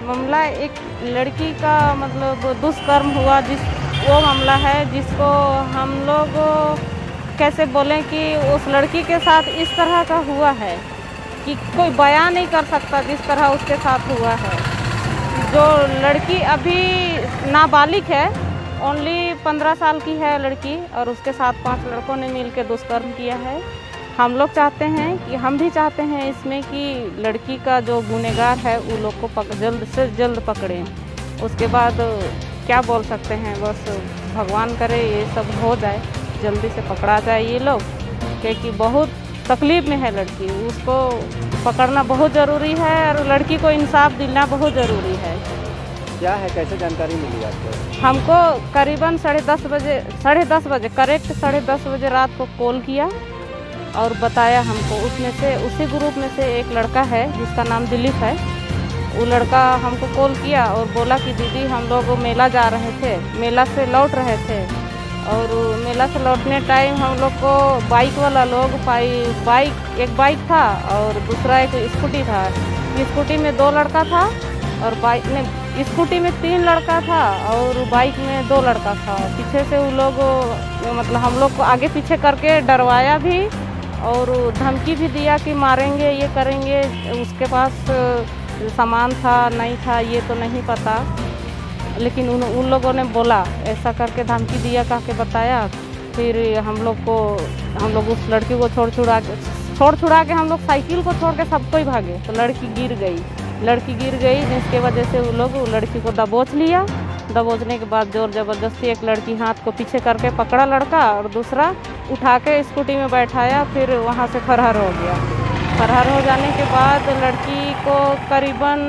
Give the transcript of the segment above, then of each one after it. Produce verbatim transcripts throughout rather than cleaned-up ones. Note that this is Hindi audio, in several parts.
मामला एक लड़की का मतलब दुष्कर्म हुआ, जिस वो मामला है जिसको हम लोग कैसे बोलें कि उस लड़की के साथ इस तरह का हुआ है कि कोई बयान नहीं कर सकता जिस तरह उसके साथ हुआ है। जो लड़की अभी नाबालिग है, ओनली पंद्रह साल की है लड़की, और उसके साथ पांच लड़कों ने मिलकर दुष्कर्म किया है। हम लोग चाहते हैं कि हम भी चाहते हैं इसमें कि लड़की का जो गुनहगार है वो लोग को पक, जल्द से जल्द पकड़ें। उसके बाद क्या बोल सकते हैं, बस भगवान करे ये सब हो जाए, जल्दी से पकड़ा जाए ये लोग, क्योंकि बहुत तकलीफ़ में है लड़की, उसको पकड़ना बहुत ज़रूरी है और लड़की को इंसाफ दिलाना बहुत ज़रूरी है। क्या है, कैसे जानकारी मिली आपको? हमको करीबन साढ़े दस बजे साढ़े दस बजे करेक्ट साढ़े दस बजे रात को कॉल किया और बताया हमको। उसमें से उसी ग्रुप में से एक लड़का है जिसका नाम दिलीप है, वो लड़का हमको कॉल किया और बोला कि दीदी हम लोग मेला जा रहे थे, मेला से लौट रहे थे, और मेला से लौटने टाइम हम लोग को बाइक वाला लोग पाई बाइक एक बाइक था और दूसरा एक स्कूटी था। स्कूटी में दो लड़का था और बाइक में स्कूटी में तीन लड़का था और बाइक में दो लड़का था। पीछे से वो लोग मतलब हम लोग को आगे पीछे करके डरवाया भी और धमकी भी दिया कि मारेंगे, ये करेंगे। उसके पास सामान था नहीं था ये तो नहीं पता, लेकिन उन उन लोगों ने बोला ऐसा करके धमकी दिया, कह के बताया। फिर हम लोग को हम लोग उस लड़की को छोड़ छुड़ा के छोड़ छुड़ा के हम लोग साइकिल को छोड़ के सबको ही भागे, तो लड़की गिर गई लड़की गिर गई जिसके वजह से वो लोग लड़की को दबोच लिया। दबोचने के बाद जोर ज़बरदस्ती एक लड़की हाथ को पीछे करके पकड़ा लड़का और दूसरा उठा के स्कूटी में बैठाया, फिर वहाँ से फरार हो गया। फरार हो जाने के बाद लड़की को करीबन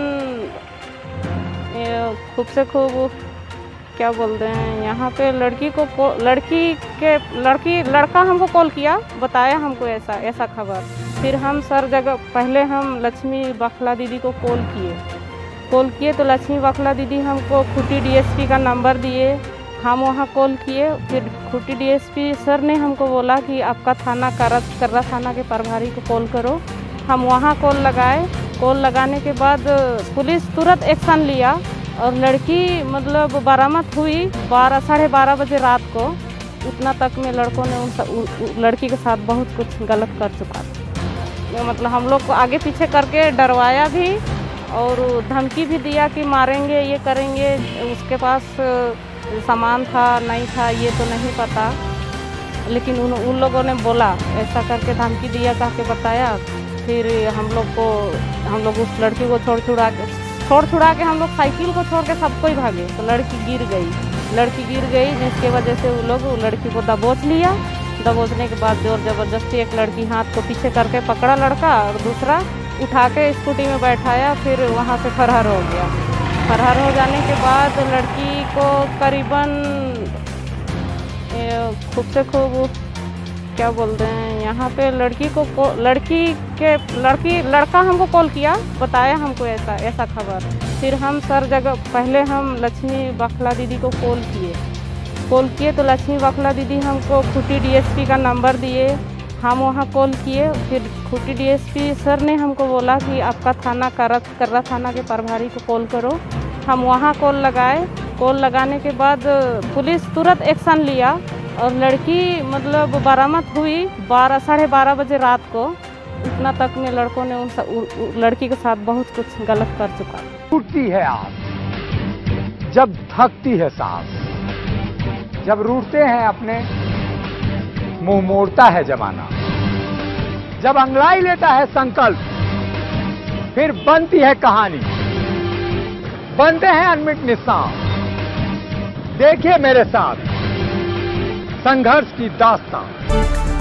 खूब से खूब क्या बोलते हैं यहाँ पे लड़की को लड़की के लड़की लड़का हमको कॉल किया, बताया हमको ऐसा ऐसा खबर। फिर हम सर जगह पहले हम लक्ष्मी बखला दीदी को कॉल किए कॉल किए तो लक्ष्मी बखला दीदी हमको खूंटी डीएसपी का नंबर दिए। हम वहाँ कॉल किए, फिर खूंटी डीएसपी सर ने हमको बोला कि आपका थाना कर्रा थाना के प्रभारी को कॉल करो। हम वहाँ कॉल लगाए। कॉल लगाने के बाद पुलिस तुरंत एक्शन लिया और लड़की मतलब बरामद हुई बारह साढ़े बारह बजे रात को। उतना तक में लड़कों ने उन लड़की के साथ बहुत कुछ गलत कर चुका था, मतलब हम लोग को आगे पीछे करके डरवाया भी और धमकी भी दिया कि मारेंगे, ये करेंगे। उसके पास सामान था नहीं था ये तो नहीं पता, लेकिन उन उन लोगों ने बोला ऐसा करके धमकी दिया, कह के बताया। फिर हम लोग को हम लोग उस लड़की को छोड़ छुड़ा के छोड़ छुड़ा के हम लोग साइकिल को छोड़ के सबको ही भागे, तो लड़की गिर गई लड़की गिर गई जिसके वजह से वो लोग वो लड़की को दबोच लिया। दबोचने के बाद जोर ज़बरदस्ती एक लड़की हाथ को पीछे करके पकड़ा लड़का और दूसरा उठा के स्कूटी में बैठाया, फिर वहाँ से फरार हो गया। फरार हो जाने के बाद लड़की को करीबन खूब से खूब क्या बोलते हैं यहाँ पे लड़की को लड़की के लड़की लड़का हमको कॉल किया, बताया हमको ऐसा ऐसा खबर। फिर हम सर जगह पहले हम लक्ष्मी बखला दीदी को कॉल किए कॉल किए तो लक्ष्मी बखला दीदी हमको खूंटी डीएसपी का नंबर दिए। हम वहाँ कॉल किए, फिर खूंटी डीएसपी सर ने हमको बोला कि आपका थाना कर्रा थाना के प्रभारी को कॉल करो। हम वहाँ कॉल लगाए। कॉल लगाने के बाद पुलिस तुरंत एक्शन लिया और लड़की मतलब बरामद हुई बारह साढ़े बारह बजे रात को। उतना तक में लड़कों ने उन, उन लड़की के साथ बहुत कुछ गलत कर चुका। टूटती है आस जब थकती है सांस, जब रूठते हैं अपने मुंह मोड़ता है जमाना, जब अंगड़ाई लेता है संकल्प फिर बनती है कहानी, बनते हैं अनमिट निशान। देखिए मेरे साथ संघर्ष की दास्तां।